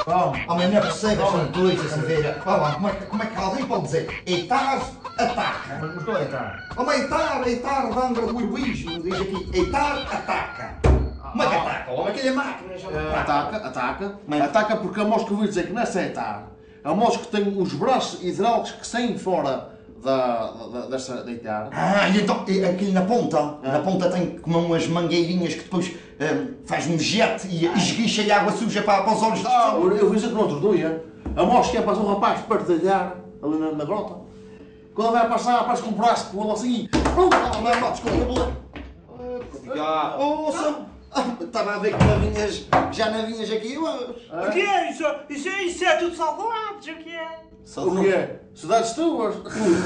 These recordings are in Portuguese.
Homem, não é possível, são dois a ver. Como é que alguém pode dizer Eitar ataca? Mas estou a Eitar. Eitar, Vanga, Luís, diz aqui, Eitar ataca. Como é que ataca? Homem, aquele é máquina, já não Ataca. Ataca porque a mosca, eu ouvi dizer que não é Eitar. A mosca tem os braços hidráulicos que saem fora desta deitar. E então, aqui na ponta tem como umas mangueirinhas que depois faz um jet e esguicha e água suja para os olhos das pessoas. Eu vi isso no outro dia. A mosca passa um rapaz para deitar ali na grota. Quando vai passar, parece com um braço que voa assim. Pronto, desculpa. Estava a ver que já não vinhas aqui hoje. O que é isso? Isso é tudo saudades, o que é? O que é? Cidades tuas?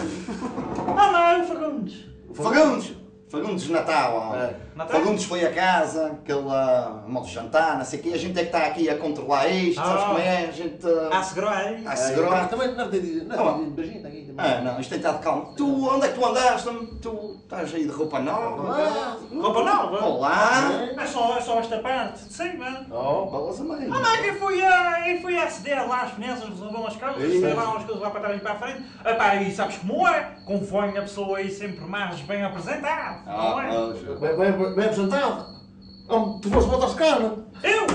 Não, Fagundes. Fagundes de Natal. Natal? Fagundes foi a casa, aquele modo de jantar, não sei o quê. A gente é que está aqui a controlar isto, sabes como é? A gente... A segurar. Também não tem beijinho aqui também. Não, isto tem estado calmo. Onde é que tu andaste? Tu estás aí de roupa nova? Roupa nova? Olá! É só esta parte de cima. Balas a meio. Eu fui aceder lá às finanças, resolver umas coisas, sei lá umas coisas lá para trás e para a frente. E sabes como é? Convém a pessoa ir sempre mais bem apresentada, não é? Bem apresentado. Tu foste botar carne. Eu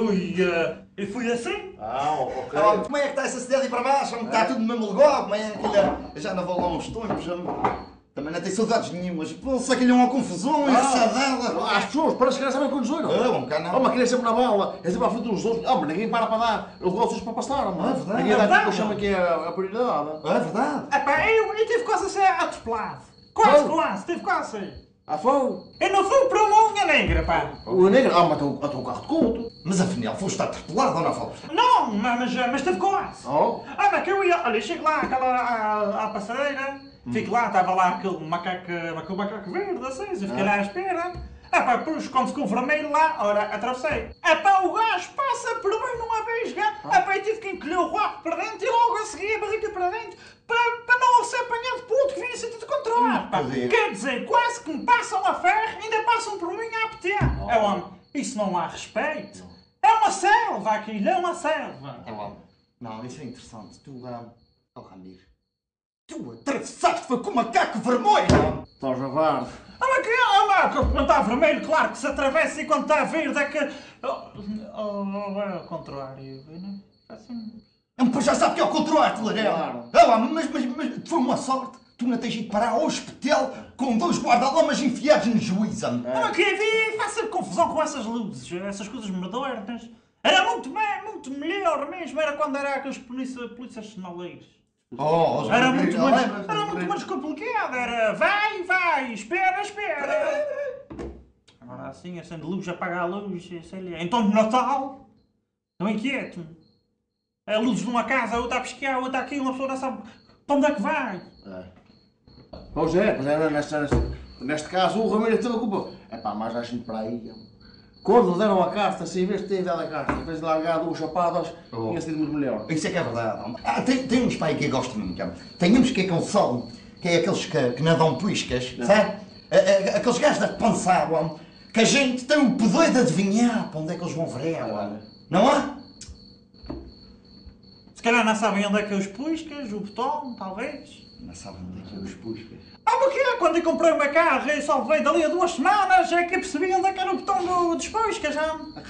fui assim. Ok. Como é que está essa cidade aí para baixo? Está tudo no mesmo lugar? Como é que já não vou lá uns tempos? Também não tenho saudades nenhumas. Pô, se aquilo é uma confusão, engraçadela. As pessoas, parece que não sabem conduzir. Um bocado não. Mas queria sempre na bala, é sempre à frente dos outros. Mas ninguém para dar os negócios para passar. É verdade. Ninguém dá aquilo que chama que é a prioridade. É verdade. Eu tive quase a ser atropelado. Quase, tive quase. Foi? Eu não fui para uma unha negra, pá. O negro? Mas tem um carro de conto. Mas afinal, foste atropelado ou não foste? Não, mas teve quase. Mas que eu ia, olha, chego lá à passadeira, fico lá, estava lá aquele macaco verde, assim, eu fiquei lá à espera. Depois quando ficou vermelho lá, ora, atravessei. O gajo passa por mim numa vesga. Eu tive que encolher o rabo para dentro e logo a seguir a barriga para dentro para não ser apanhado por outro que vinha sentido controle. Quer dizer, quase que me passam a ferro e ainda passam por mim a apetear. Homem, isso não há respeito. É uma selva aquilo, é uma selva. Não, isso é interessante. Ramiro, tu atravessaste foi com o macaco vermelho. Estás a ver? Quando está vermelho, claro que se atravessa e quando está verde é que... É ao contrário, não é? Assim... Mas já sabe que é o contrário, Larel. Mas foi uma sorte. Tu não tens ido parar ao hospital com 2 guarda-lamas enfiados no juízo. Faz sempre confusão com essas luzes, essas coisas modernas. Era muito melhor mesmo, era quando era aqueles polícias sinaleiros. Era muito menos complicado, era vai, espera. Agora assim, acende luz, apaga a luz, sei lá. Então de Natal, não inquieto. A luz de uma casa, outra a pescar, outra aqui, uma pessoa não sabe para onde é que vai. Pois é, neste caso o Ramiro teve a culpa. Mas há gente para aí. Quando deram a carta, se em vez de terem dado a carta, em vez de largar 2 chapadas, tinha sido muito melhor. Isso é que é verdade. Tem uns pai que eu gosto muito. Tem uns que é com sol, que é aqueles que nadam piscas, sabe? Aqueles gajos da pensavam que a gente tem o poder de adivinhar para onde é que eles vão ver, não é? Se calhar não sabem onde é que é os piscas, o botão, talvez. Não sabem onde é que é os piscas. Porque quando eu comprei o meu carro e só veio dali a 2 semanas é que eu percebi onde é que era o botão dos piscas, já.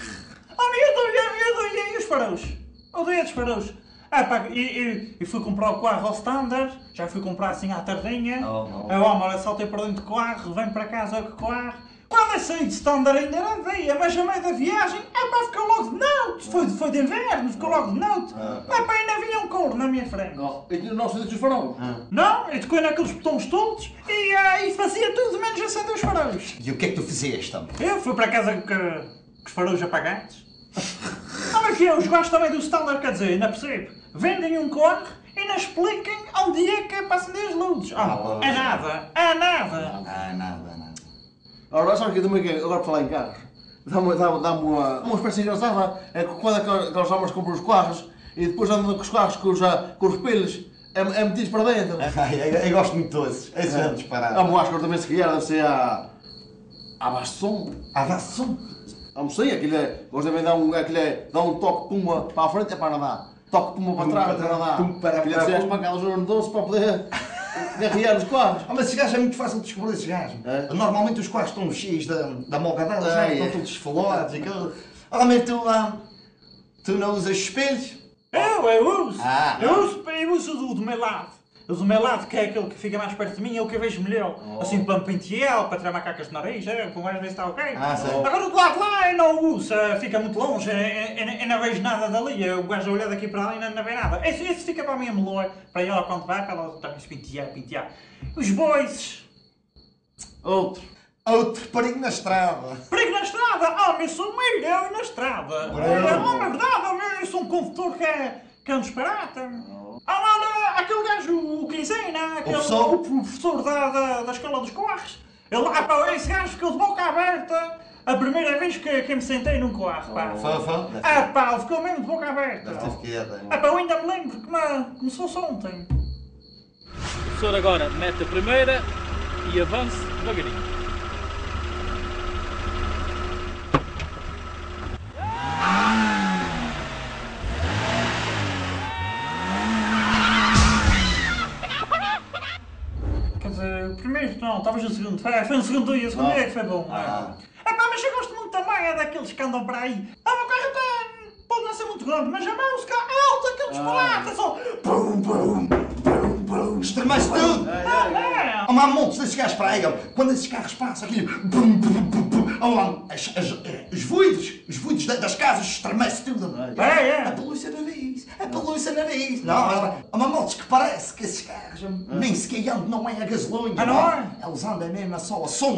E os faróis? Odeio dos faróis. E fui comprar o carro ao standard, já fui comprar assim à tardinha. Olha, saltei para dentro do carro, venho para casa com o carro. Quando eu saí de standard ainda era dia, mas a meio da viagem, ficou logo de noite. Foi de inverno, ficou logo de noite. Ainda vinha um couro na minha frente. E não se os faróis? Não, eu toquei naqueles botões todos e fazia tudo menos acender os faróis. E o que é que tu fizeste? Eu fui para casa com os faróis apagados. Os gajos também do standard, quer dizer, ainda percebo. Vendem um carro e não expliquem onde é que é para acender as luzes. É nada. Nada. Ora, sabe que também, agora para falar em carros, dá-me uma espécie engraçada, é que quando aqueles homens compram os carros e depois andam com os carros com os pelos, é metidos para dentro. Eu gosto muito desses, esses anos parados. A Moascor também se calhar deve ser a Basson. A Basson? Almocei, aquilo é. Hoje devem dar dá um toque puma para a frente, é para nadar. Toque puma para trás, é para nadar. Aquilo é as pancadas no doce para poder garrear os quadros. Mas esses gajos é muito fácil de descobrir esses gajos. Normalmente os quadros estão cheios da moga delas, estão todos esfolados e aquilo. Realmente tu não usas espelhos? Eu uso. Eu uso o do meu lado. O do meu lado, que é aquele que fica mais perto de mim, é o que eu vejo melhor. Assim, para me pentear, para tirar macacas de nariz, como às vezes está ok. Agora do lado de lá eu não uso, fica muito longe, eu não vejo nada dali. O gajo a olhar daqui para lá e não vê nada. Esse fica para mim melhor, para ela quando vai, para ela também se pentear. Os bois. Outro Perigo na estrada. Perigo na estrada? Eu sou um milhão na estrada. É verdade, eu sou um condutor que é um disparate. Lá, aquele gajo, o que ensina, o professor da escola dos carros. Esse gajo ficou de boca aberta a primeira vez que me sentei num carro, pá. Ficou mesmo de boca aberta. Eu ainda me lembro que começou ontem. O professor agora mete a primeira e avance devagarinho. Primeiro não, estavas no segundo. Foi no segundo dia, o segundo dia que foi bom. Mas eu gosto muito também daqueles que andam para aí. O carro até pode não ser muito grande, mas a música é alta, aquele disparate, é só bum, bum, bum, bum. Estremece tudo. Há montes desses gajos para aí, quando esses carros passam, aquilo bum, bum, bum, bum. Os vidros das casas estremece tudo. A polícia na nariz. Não, há motos que parece que esses carros nem sequer andam, não é a gasolina. Não é? Eles andam mesmo só a som.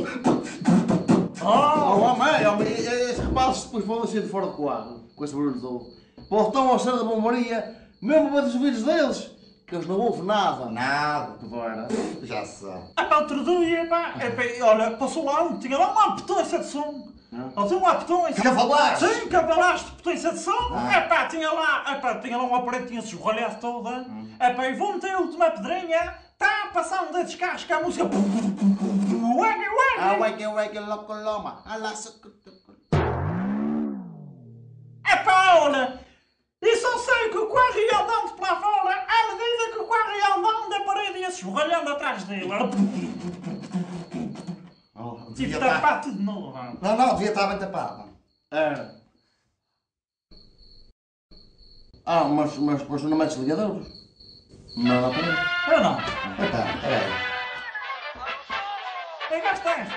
Esses rapazes depois podem ser de fora de quadro, com esse barulho todo. Voltam ao cena da bombaria, mesmo para os ouvidos deles, que eles não ouvem nada. Nada. Para. Já sabe. Outro dia, olha, passou lá tinha lá uma potência de som. Ele tinha uma potência. Cavalares? Sim, cavalares de potência de som. Tinha lá um aparelho, tinha-se esrolhado toda. E vou meter a última pedrinha. Está a passar um desses carros com a música. Olha, e só sei que o carro ia andando para fora, à medida que o carro ia andando, a parede ia se esrolhando atrás dele. Tive tapado tudo de novo. Não, devia estar bem tapado. Mas não metes ligadores? Não dá para ver. Eu não. Então, peraí. É gastaste.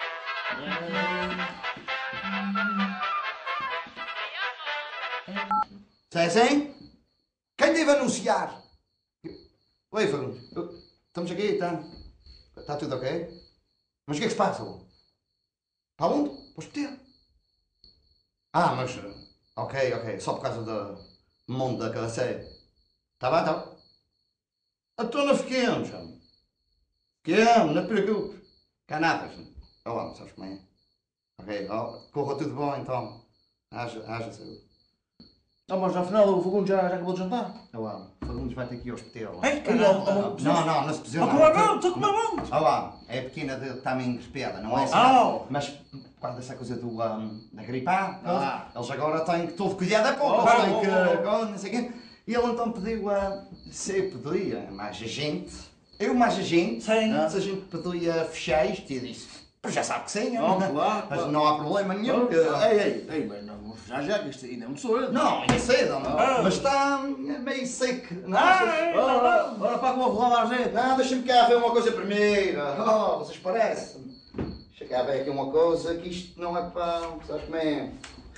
Sim? Quem deve anunciar? Oi, Fagundes. Estamos aqui, está tudo ok? Mas o que é que se passa? Para onde? Para o hospital. Mas... Ok. Só por causa do mundo da carroceria. Está bem, então. Então não fiquemos, chamo. Fiquemos, não te preocupes. Cá nada, chamo. Sabes como é? Ok, corra tudo bom, então. Haja saúde. Mas afinal o Fagundes já acabou de jantar? O Fagundes vai ter que ir ao hospital. Ei, caramba. Não, não se precisa. Estou com uma muito. É pequena de tamanho espiada, não é assim? Mas por causa dessa coisa da gripe eles agora têm que todo cuidado é pouco, eles têm que... não sei o quê. E ele então pediu se eu podia mais agente. Sim. Se a gente podia fechar isto, e eu disse, pois já sabe que sim. Claro. Mas não há problema nenhum. Ei, mas não vamos fechar já, que isto ainda é muito cedo. Não, ainda é cedo, mas está meio seco. Ora, para como vou falar a gente. Não, deixa-me cá ver uma coisa primeiro. Vocês parecem. Deixa cá ver aqui uma coisa, que isto não é para... Sabes como é?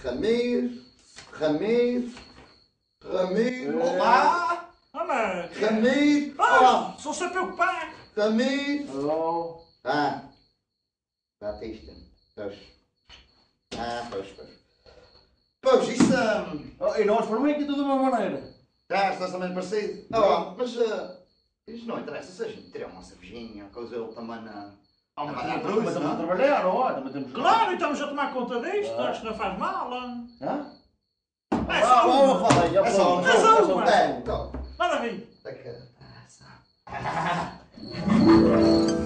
Ramiro. Olá! Ramiro! Olá! Sou sempre preocupado! Ramiro! Alô? Batista. Pois. Pois, isso... E nós por mim aqui tudo da mesma maneira. Estás também parecido? Mas... Isto não interessa, se a gente tirar uma cervejinha, coisa ele também na... Mas estamos a trabalhar, não é? Também temos... Claro, e estamos a tomar conta disto, acho que não faz mal. É só uma. Manda vir.